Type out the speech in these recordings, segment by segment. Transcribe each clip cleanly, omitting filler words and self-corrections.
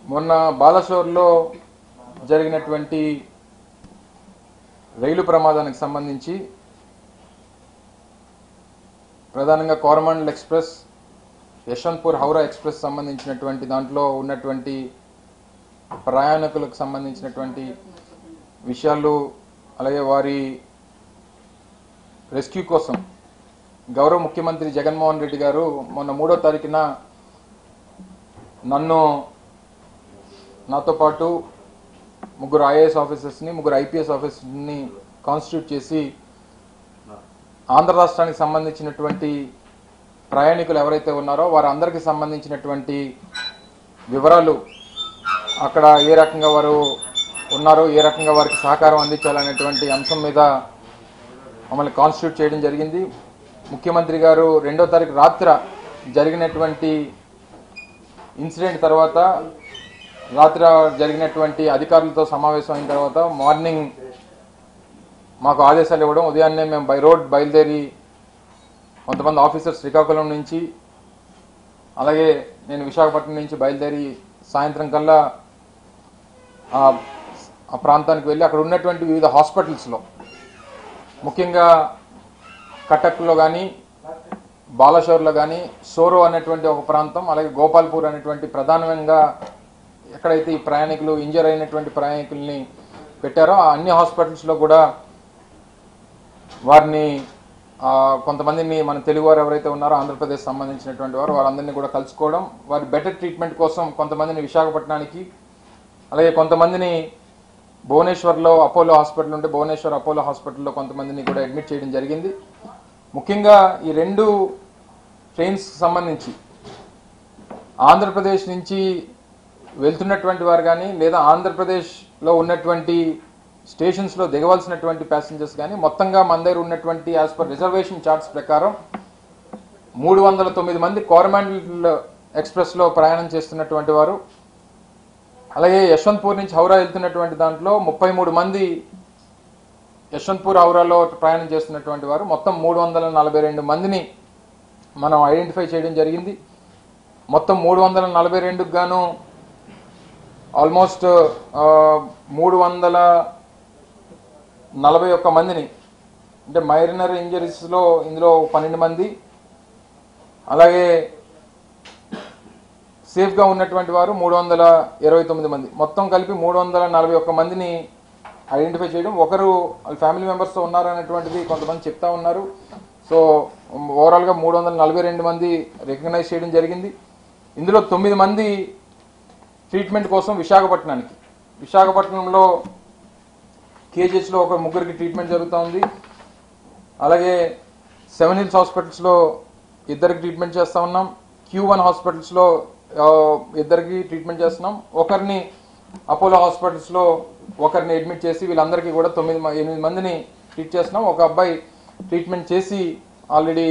మొన్న బాలసోర్లో జరిగినటువంటి రైలు ప్రమాదానికి సంబంధించి ప్రధానంగా కోరమాండల్ ఎక్స్ప్రెస్ యశ్వంత్పూర్ హౌరా ఎక్స్ప్రెస్ సంబంధించినటువంటి దాంట్లో ఉన్నటువంటి ప్రయాణికులకు సంబంధించినటువంటి విషయాలు అలాగే వారి రెస్క్యూ కోసం గౌరవ ముఖ్యమంత్రి జగన్మోహన్ రెడ్డి గారు మొన్న 3వ తారీఖున నాతో పాటు ముగ్గురు ఐఏఎస్ ఆఫీసర్స్ని ముగ్గురు ఐపీఎస్ ఆఫీసర్స్ని కాన్స్టిట్యూట్ చేసి ఆంధ్ర రాష్ట్రానికి సంబంధించినటువంటి ప్రయాణికులు ఎవరైతే ఉన్నారో వారందరికీ సంబంధించినటువంటి వివరాలు అక్కడ ఏ రకంగా వారు ఉన్నారో ఏ రకంగా వారికి సహకారం అందించాలనేటువంటి అంశం మీద మమ్మల్ని కాన్స్టిట్యూట్ చేయడం జరిగింది. ముఖ్యమంత్రి గారు 2వ తారీఖు రాత్రి జరిగినటువంటి ఇన్సిడెంట్ తర్వాత రాత్రి జరిగినటువంటి అధికారులతో సమావేశం అయిన తర్వాత మార్నింగ్ మాకు ఆదేశాలు ఇవ్వడం, ఉదయాన్నే మేము బై రోడ్ బయలుదేరి కొంతమంది ఆఫీసర్స్ శ్రీకాకుళం నుంచి అలాగే నేను విశాఖపట్నం నుంచి బయలుదేరి సాయంత్రం కల్లా ఆ ప్రాంతానికి వెళ్ళి అక్కడ ఉన్నటువంటి వివిధ హాస్పిటల్స్లో ముఖ్యంగా కటక్లో కానీ బాలషోర్లో కానీ సోరో అనేటువంటి ఒక ప్రాంతం అలాగే గోపాల్పూర్ అనేటువంటి ప్రధానంగా ఎక్కడైతే ఈ ప్రయాణికులు ఇంజర్ అయినటువంటి ప్రయాణికుల్ని పెట్టారో ఆ అన్ని హాస్పిటల్స్లో కూడా వారిని కొంతమందిని మన తెలుగు వారు ఎవరైతే ఉన్నారో ఆంధ్రప్రదేశ్ సంబంధించినటువంటి వారు వారందరినీ కూడా కలుసుకోవడం, వారి బెటర్ ట్రీట్మెంట్ కోసం కొంతమందిని విశాఖపట్నానికి అలాగే కొంతమందిని భువనేశ్వర్లో అపోలో హాస్పిటల్ ఉంటే భువనేశ్వర్ అపోలో హాస్పిటల్లో కొంతమందిని కూడా అడ్మిట్ చేయడం జరిగింది. ముఖ్యంగా ఈ 2 ట్రైన్స్ సంబంధించి ఆంధ్రప్రదేశ్ నుంచి వెళ్తున్నటువంటి వారు కానీ లేదా ఆంధ్రప్రదేశ్లో ఉన్నటువంటి స్టేషన్స్లో దిగవలసినటువంటి ప్యాసింజర్స్ కానీ మొత్తంగా మన దగ్గర ఉన్నటువంటి యాజ్ పర్ రిజర్వేషన్ చార్ట్స్ ప్రకారం 309 మంది కోరమాండల్ ఎక్స్ప్రెస్లో ప్రయాణం చేస్తున్నటువంటి వారు, అలాగే యశ్వంత్పూర్ నుంచి హౌరా వెళ్తున్నటువంటి దాంట్లో 33 మంది యశ్వంత్పూర్ హౌరాలో ప్రయాణం చేస్తున్నటువంటి వారు, మొత్తం 342 మందిని మనం ఐడెంటిఫై చేయడం జరిగింది. మొత్తం 342కు గాను ఆల్మోస్ట్ 341 మందిని అంటే మైనర్ ఇంజరీస్లో ఇందులో 12 మంది అలాగే సేఫ్గా ఉన్నటువంటి వారు 329 మంది, మొత్తం కలిపి 341 మందిని ఐడెంటిఫై చేయడం. ఒకరు వాళ్ళ ఫ్యామిలీ మెంబర్స్తో ఉన్నారనేటువంటిది కొంతమంది చెప్తా ఉన్నారు. సో ఓవరాల్గా 342 మంది రికగ్నైజ్ చేయడం జరిగింది. ఇందులో 9 మంది ట్రీట్మెంట్ కోసం విశాఖపట్నంలో కేజీహెచ్లో ఒక ముగ్గురికి ట్రీట్మెంట్ జరుగుతూ ఉంది. అలాగే 7 హిల్స్ హాస్పిటల్స్లో 2కి ట్రీట్మెంట్ చేస్తూ ఉన్నాం. Q1 హాస్పిటల్స్లో 2కి ట్రీట్మెంట్ చేస్తున్నాం. ఒకరిని అపోలో హాస్పిటల్స్లో ఒకరిని అడ్మిట్ చేసి వీళ్ళందరికీ కూడా 8 మందిని ట్రీట్ చేస్తున్నాం. ఒక అబ్బాయి ట్రీట్మెంట్ చేసి ఆల్రెడీ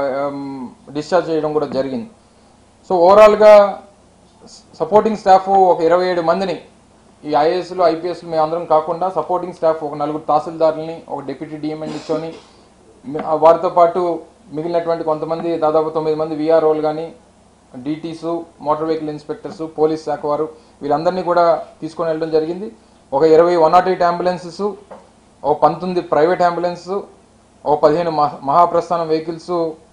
డిశ్చార్జ్ చేయడం కూడా జరిగింది. సో ఓవరాల్గా సపోర్టింగ్ స్టాఫ్ ఒక 27 మందిని ఈ ఐఏఎస్లు ఐపీఎస్లు మేము అందరం కాకుండా సపోర్టింగ్ స్టాఫ్ ఒక 4 తహసీల్దారులని ఒక డిప్యూటీ డిఎంఎన్హెచ్ఓని వారితో పాటు మిగిలినటువంటి కొంతమంది దాదాపు 9 మంది విఆర్ఓలు కానీ DTCs motor vehicle inspectors police శాఖ వారు వీళ్ళందరినీ కూడా తీసుకొని వెళ్ళడం జరిగింది. ఒక 20 108 అంబులెన్సెస్, ఒక 19 ప్రైవేట్ అంబులెన్స్, ఒక 15 మహాప్రస్థానం వెహికల్స్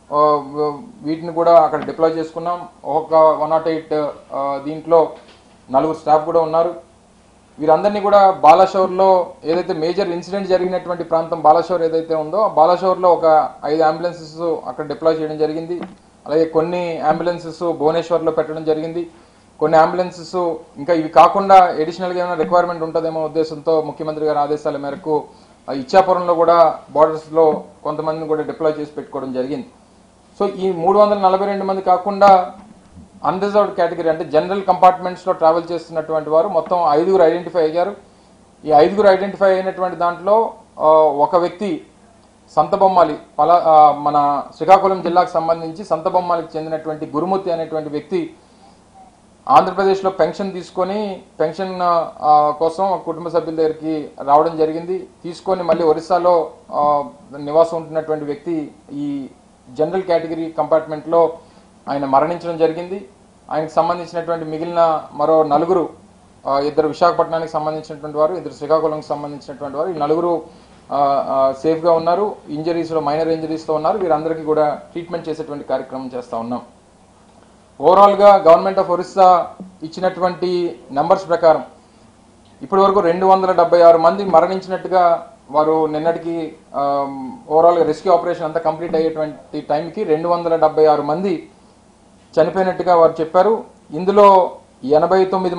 వీటిని కూడా అక్కడ డిప్లాయ్ చేసుకున్నాం. ఒక 108 దీంట్లో 4 స్టాఫ్ కూడా ఉన్నారు. వీరందరినీ కూడా బాలషోర్లో ఏదైతే మేజర్ ఇన్సిడెంట్ జరిగినటువంటి ప్రాంతం బాలషోర్ ఏదైతే ఉందో బాలషోర్లో ఒక 5 అంబులెన్సెస్ అక్కడ డిప్లాయ్ చేయడం జరిగింది. అలాగే కొన్ని అంబులెన్సెస్ భువనేశ్వర్లో పెట్టడం జరిగింది. కొన్ని అంబులెన్సెస్ ఇంకా ఇవి కాకుండా అడిషనల్గా ఏమైనా రిక్వైర్మెంట్ ఉంటుందేమో ఉద్దేశంతో ముఖ్యమంత్రి గారి ఆదేశాల మేరకు ఇచ్చాపురంలో కూడా బార్డర్స్లో కొంతమందిని కూడా డిప్లాయ్ చేసి పెట్టుకోవడం జరిగింది. సో ఈ 342 మంది కాకుండా అన్రిజర్వ్డ్ కేటగిరీ అంటే జనరల్ కంపార్ట్మెంట్స్లో ట్రావెల్ చేస్తున్నటువంటి వారు మొత్తం 5గురు ఐడెంటిఫై అయ్యారు. ఈ 5గురు ఐడెంటిఫై అయినటువంటి దాంట్లో ఒక వ్యక్తి సంతబొమ్మాలి మన శ్రీకాకుళం జిల్లాకు సంబంధించి సంతబొమ్మాలికి చెందినటువంటి గురుమూర్తి అనేటువంటి వ్యక్తి ఆంధ్రప్రదేశ్లో పెన్షన్ తీసుకొని పెన్షన్ కోసం కుటుంబ సభ్యుల దగ్గరికి రావడం జరిగింది. తీసుకొని మళ్ళీ ఒరిస్సాలో నివాసం ఉంటున్నటువంటి వ్యక్తి ఈ జనరల్ కేటగిరీ కంపార్ట్మెంట్లో ఆయన మరణించడం జరిగింది. ఆయనకు సంబంధించినటువంటి మిగిలిన మరో నలుగురు, ఇద్దరు విశాఖపట్నానికి సంబంధించినటువంటి వారు, ఇద్దరు శ్రీకాకుళంకి సంబంధించినటువంటి వారు, ఈ నలుగురు సేఫ్గా ఉన్నారు. ఇంజరీస్లో మైనర్ ఇంజరీస్తో ఉన్నారు. వీరందరికీ కూడా ట్రీట్మెంట్ చేసేటువంటి కార్యక్రమం చేస్తూ ఉన్నాం. ఓవరాల్గా గవర్నమెంట్ ఆఫ్ ఒరిస్సా ఇచ్చినటువంటి నెంబర్స్ ప్రకారం ఇప్పటి వరకు 276 మంది మరణించినట్టుగా వారు నిన్నటికి ఓవరాల్గా రెస్క్యూ ఆపరేషన్ అంతా కంప్లీట్ అయ్యేటువంటి టైంకి 276 మంది చనిపోయినట్టుగా వారు చెప్పారు. ఇందులో 89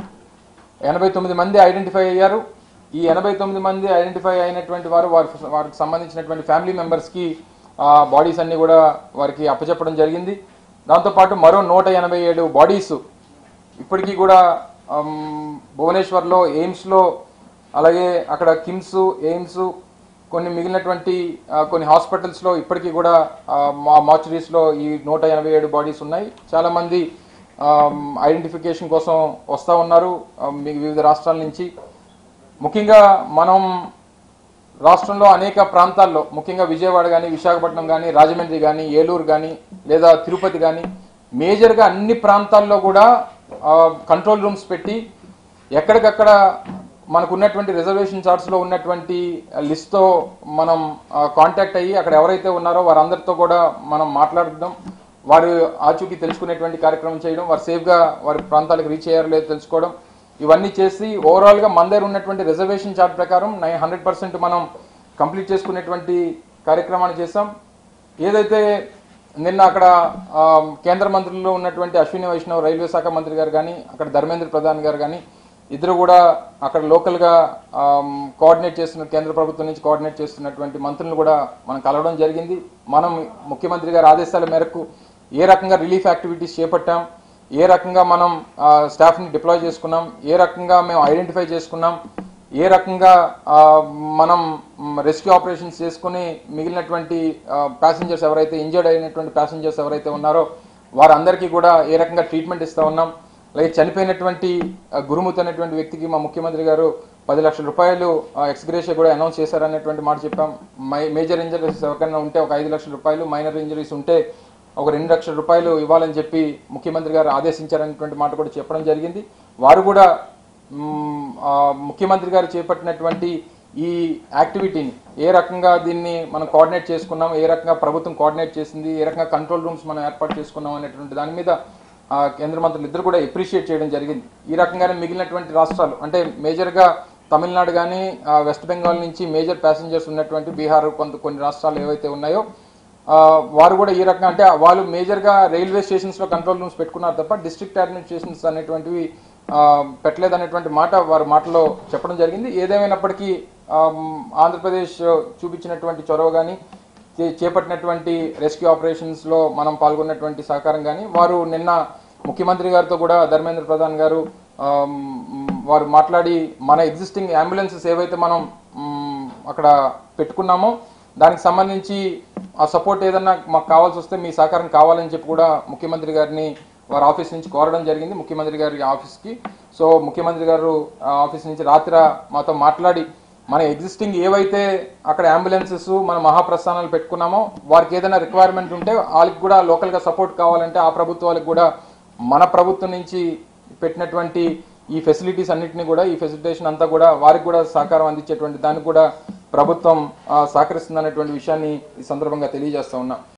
మంది ఐడెంటిఫై అయ్యారు. ఈ 89 మంది ఐడెంటిఫై అయినటువంటి వారికి సంబంధించినటువంటి ఫ్యామిలీ మెంబర్స్కి బాడీస్ అన్ని కూడా వారికి అప్పచెప్పడం జరిగింది. దాంతోపాటు మరో 187 బాడీస్ ఇప్పటికీ కూడా భువనేశ్వర్లో, ఎయిమ్స్లో, అలాగే అక్కడ కిమ్స్, ఎయిమ్స్, కొన్ని మిగిలినటువంటి కొన్ని హాస్పిటల్స్లో ఇప్పటికీ కూడా మార్చురీస్లో ఈ 187 బాడీస్ ఉన్నాయి. చాలామంది ఐడెంటిఫికేషన్ కోసం వస్తూ ఉన్నారు వివిధ రాష్ట్రాల నుంచి. ముఖ్యంగా మనం రాష్ట్రంలో అనేక ప్రాంతాల్లో, ముఖ్యంగా విజయవాడ కానీ, విశాఖపట్నం కానీ, రాజమండ్రి కానీ, ఏలూరు కానీ, లేదా తిరుపతి కానీ, మేజర్గా అన్ని ప్రాంతాల్లో కూడా కంట్రోల్ రూమ్స్ పెట్టి ఎక్కడికక్కడ మనకు ఉన్నటువంటి రిజర్వేషన్ చార్ట్స్లో ఉన్నటువంటి లిస్ట్తో మనం కాంటాక్ట్ అయ్యి అక్కడ ఎవరైతే ఉన్నారో వారందరితో కూడా మనం మాట్లాడడం, వారు ఆచూకీ తెలుసుకునేటువంటి కార్యక్రమం చేయడం, వారు సేఫ్గా వారి ప్రాంతాలకు రీచ్ అయ్యారో లేదో తెలుసుకోవడం, ఇవన్నీ చేసి ఓవరాల్గా మన దగ్గర ఉన్నటువంటి రిజర్వేషన్ చార్ట్ ప్రకారం 100% మనం కంప్లీట్ చేసుకునేటువంటి కార్యక్రమాన్ని చేస్తాం. ఏదైతే నిన్న అక్కడ కేంద్ర మంత్రుల్లో ఉన్నటువంటి అశ్విని వైష్ణవ్ రైల్వే శాఖ మంత్రి గారు కానీ, అక్కడ ధర్మేంద్ర ప్రధాన్ గారు కానీ, ఇద్దరు కూడా అక్కడ లోకల్గా కోఆర్డినేట్ చేస్తున్న, కేంద్ర ప్రభుత్వం నుంచి కోఆర్డినేట్ చేస్తున్నటువంటి మంత్రులను కూడా మనం కలవడం జరిగింది. మనం ముఖ్యమంత్రి గారి ఆదేశాల మేరకు ఏ రకంగా రిలీఫ్ యాక్టివిటీస్ చేపట్టాం, ఏ రకంగా మనం స్టాఫ్ని డిప్లాయ్ చేసుకున్నాం, ఏ రకంగా మేము ఐడెంటిఫై చేసుకున్నాం, ఏ రకంగా మనం రెస్క్యూ ఆపరేషన్స్ చేసుకుని మిగిలినటువంటి ప్యాసింజర్స్ ఎవరైతే ఇంజర్డ్ అయినటువంటి ప్యాసింజర్స్ ఎవరైతే ఉన్నారో వారందరికీ కూడా ఏ రకంగా ట్రీట్మెంట్ ఇస్తూ ఉన్నాం. అలాగే చనిపోయినటువంటి గురుమూర్తి అనేటువంటి వ్యక్తికి మా ముఖ్యమంత్రి గారు 10 లక్షల రూపాయలు ఎక్స్గ్రేషియా కూడా అనౌన్స్ చేశారనేటువంటి మాట చెప్పాం. మేజర్ ఇంజరీస్ ఎవరికైనా ఉంటే ఒక 5 లక్షల రూపాయలు, మైనర్ ఇంజరీస్ ఉంటే ఒక 2 లక్షల రూపాయలు ఇవ్వాలని చెప్పి ముఖ్యమంత్రి గారు ఆదేశించారనేటువంటి మాట కూడా చెప్పడం జరిగింది. వారు కూడా ముఖ్యమంత్రి గారు చేపట్టినటువంటి ఈ యాక్టివిటీని ఏ రకంగా దీన్ని మనం కోఆర్డినేట్ చేసుకున్నాం, ఏ రకంగా ప్రభుత్వం కోఆర్డినేట్ చేసింది, ఏ రకంగా కంట్రోల్ రూమ్స్ మనం ఏర్పాటు చేసుకున్నాం అనేటువంటి దాని మీద కేంద్ర మంత్రులు ఇద్దరు కూడా అప్రిషియేట్ చేయడం జరిగింది. ఈ రకంగానే మిగిలినటువంటి రాష్ట్రాలు అంటే మేజర్గా తమిళనాడు కానీ, వెస్ట్ బెంగాల్ నుంచి మేజర్ ప్యాసింజర్స్ ఉన్నటువంటి బీహార్ కొన్ని రాష్ట్రాలు ఏవైతే ఉన్నాయో వారు కూడా ఈ రకంగా, అంటే వాళ్ళు మేజర్గా రైల్వే స్టేషన్స్లో కంట్రోల్ రూమ్స్ పెట్టుకున్నారు తప్ప డిస్ట్రిక్ట్ అడ్మినిస్ట్రేషన్స్ అనేటువంటివి పెట్టలేదనేటువంటి మాట వారి మాటలో చెప్పడం జరిగింది. ఏదేమైనప్పటికీ ఆంధ్రప్రదేశ్ చూపించినటువంటి చొరవ కానీ, చేపట్టినటువంటి రెస్క్యూ ఆపరేషన్స్లో మనం పాల్గొన్నటువంటి సహకారం కానీ, వారు నిన్న ముఖ్యమంత్రి గారితో కూడా ధర్మేంద్ర ప్రధాన్ గారు వారు మాట్లాడి మన ఎగ్జిస్టింగ్ అంబులెన్సెస్ ఏవైతే మనం అక్కడ పెట్టుకున్నామో దానికి సంబంధించి ఆ సపోర్ట్ ఏదన్నా మాకు కావాల్సి వస్తే మీ సహకారం కావాలని చెప్పి కూడా ముఖ్యమంత్రి గారిని వారి ఆఫీస్ నుంచి కోరడం జరిగింది, ముఖ్యమంత్రి గారి ఆఫీస్కి. సో ముఖ్యమంత్రి గారు ఆఫీస్ నుంచి రాత్రి మాతో మాట్లాడి మన ఎగ్జిస్టింగ్ ఏవైతే అక్కడ అంబులెన్సెస్ మన మహాప్రస్థానాలు పెట్టుకున్నామో వారికి ఏదైనా రిక్వైర్మెంట్ ఉంటే వాళ్ళకి కూడా లోకల్గా సపోర్ట్ కావాలంటే ఆ ప్రభుత్వాలకు కూడా మన ప్రభుత్వం నుంచి పెట్టినటువంటి ఈ ఫెసిలిటీస్ అన్నింటినీ కూడా, ఈ ఫెసిలిటేషన్ అంతా కూడా వారికి కూడా సహకారం అందించేటువంటి దానికి కూడా ప్రభుత్వం సహకరిస్తుందనేటువంటి విషయాన్ని ఈ సందర్భంగా తెలియజేస్తా ఉన్నా.